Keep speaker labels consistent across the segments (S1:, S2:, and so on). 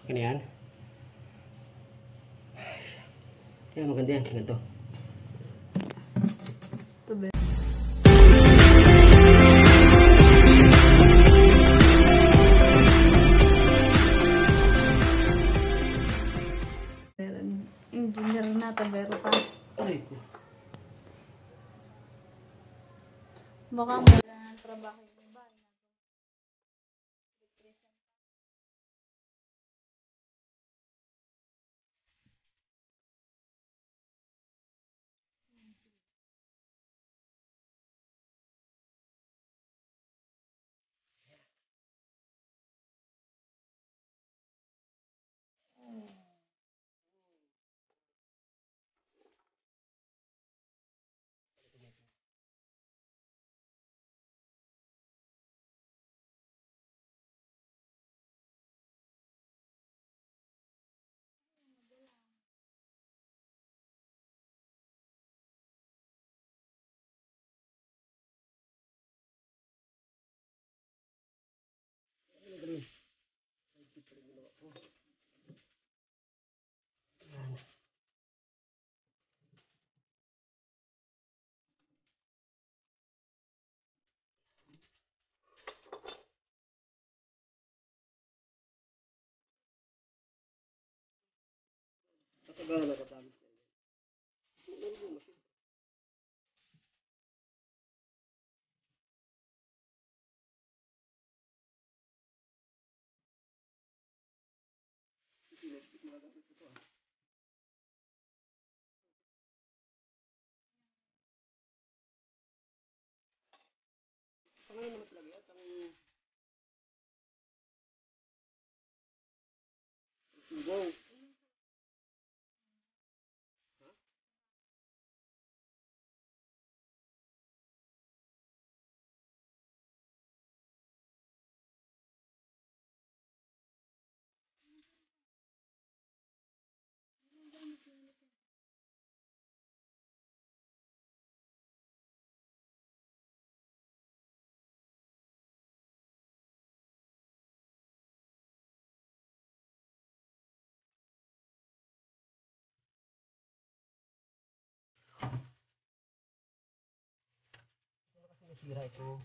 S1: Ganyan. Yan, maganda yan. Ganito.
S2: Ito ba? Engineer na ito, pero pa.
S1: Ay ko.
S2: Baka mula ng trabaho yung bahay na.
S1: Matagal na katapos. Pangalan naman talaga yan, ang sugaw. Nasira ito.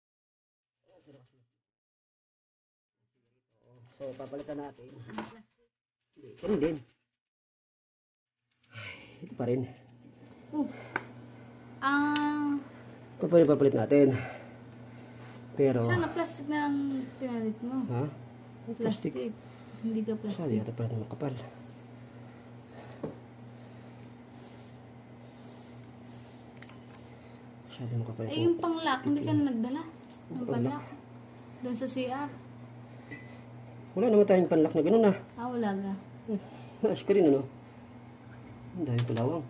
S1: So, papalitan natin. Hindi, ganun din. Ito pa rin. Ito pa rin papalit natin. Pero...
S2: Sana plastic na ang pinalit mo.
S1: Ha?
S2: Plastic. Hindi ka plastic.
S1: Saan yata pala naman kapal. Masyado makapal ito.
S2: Eh, yung pang-lock, hindi ka na nagdala. Yung pang-lock. Doon sa CR.
S1: Wala naman tayong panlock na gano'n na.
S2: Wala ka.
S1: Ayos ka rin ano. Ang dahil palawang.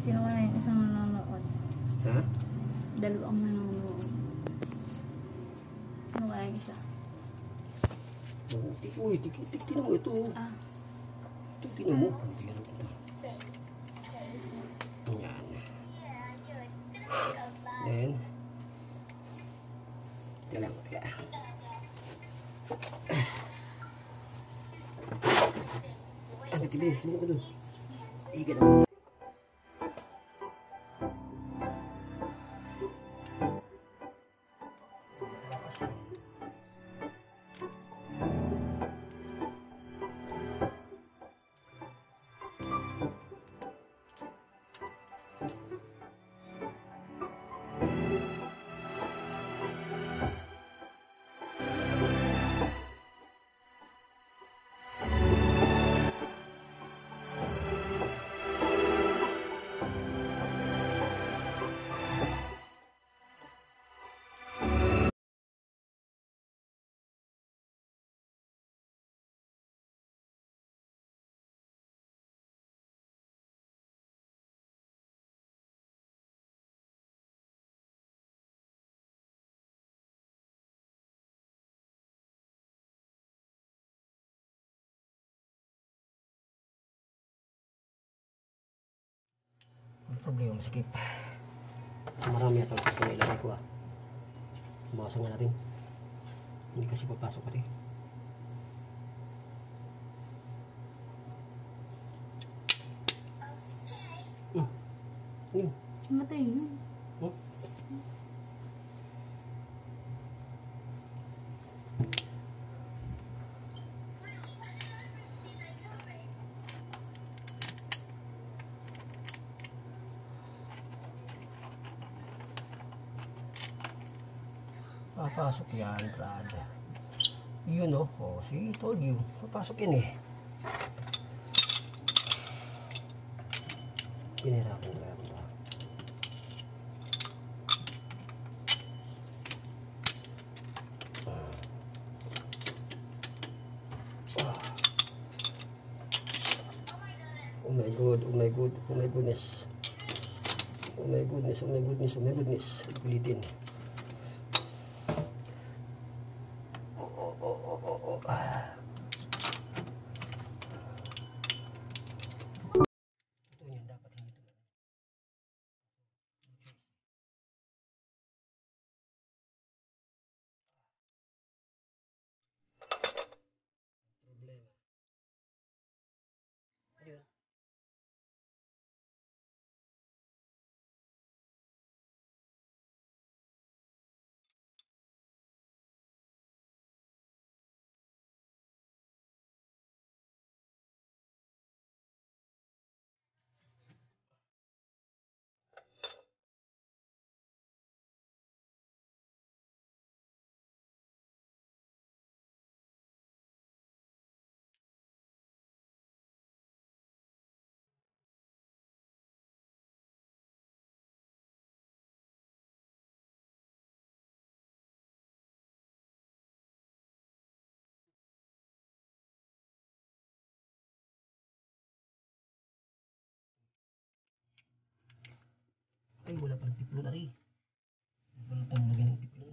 S2: Sino ka na yung isang nanonood?
S1: Ha?
S2: Dalawang nanonood. Sino kaya yung isa?
S1: Uy, tinan mo ito.
S2: Ah,
S1: Ito, tinan mo. Tingnan mo ito. Yan. Then, lang. Ano, tibi, tinan ko dun. Iga na. Problema, masikip. Marami ito ito na ilagay ko ah. Bawasan nga natin. Hindi kasi papasok ka rin.
S2: matay yun.
S1: Hmm? Papasok yan, Brad. Yun oh. Oh, see, told you. Papasok yan eh. Pinahirapan ko yan. Oh my god, oh my god, oh my goodness. Oh my goodness, oh my goodness, oh my goodness. Ulitin. Ito yan, dapat hindi ito. Problema. Ayun. Ay, wala pang tiplo na rin. Wala pang lagyan ng tiplo.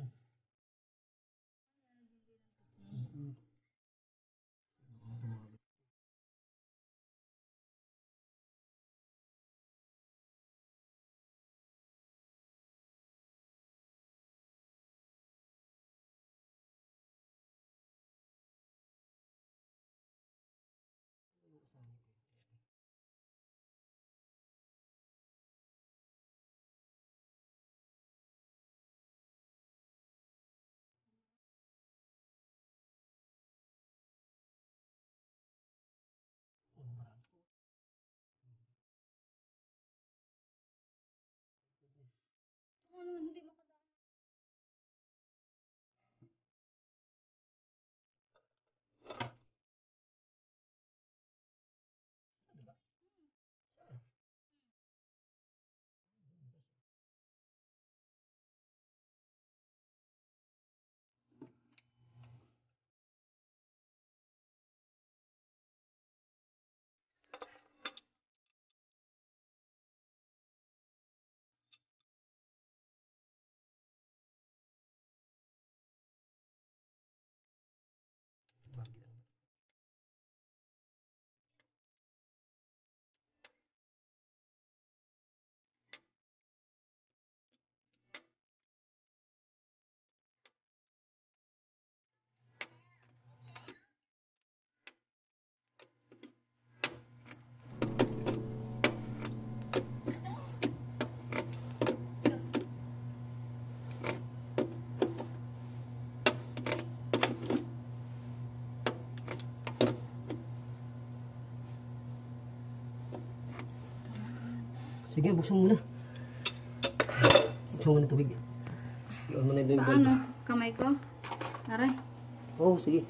S1: Sige, buksan mo na. Buksan mo na tubig. Iwan mo na yung bulb.
S2: Paano? Kamay ko? Aray.
S1: Oo, sige.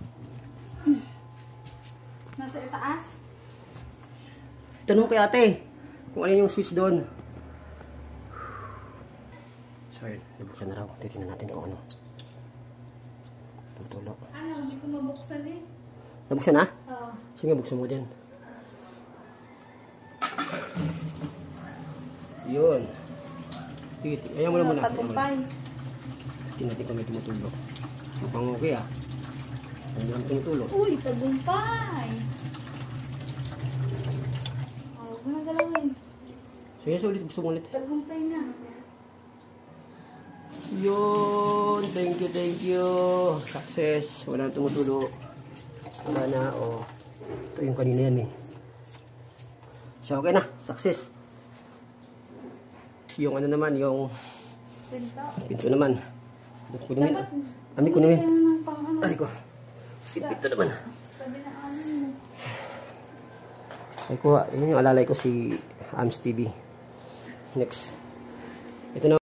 S2: Nasa itaas?
S1: Tanong kay ate kung ano yung switch doon. Sorry, nabuksan na raw. Titignan natin kung ano. Tutulo.
S2: Ano? Hindi ko mabuksan eh.
S1: Nabuksan na?
S2: Oo.
S1: Sige, buksan mo dyan. Yun. Sige, ayaw mo na muna.
S2: Tagumpay.
S1: Tingnan natin kung may tumutulo. Mukhang okay ah. Ano lang tumutulo?
S2: Uy, tagumpay. Oh, huwag mo na galawin.
S1: Sige, so ulit. Gusto mo ulit.
S2: Tagumpay na.
S1: Yun. Thank you, thank you. Success. Wala nang tumutulo. Wala na. Oh. Ito yung kanina yan eh. So, okay na. Success. Yung ano naman, yung
S2: Pinto.
S1: pinto naman. Kunin mo.
S2: Dapat,
S1: Ami, kunin mo.
S2: ng pang ano.
S1: Ari ko. Pinto naman.
S2: Sabi na ano.
S1: Ay ko, yun yung alalay ko si Ams TV. Next. Ito na.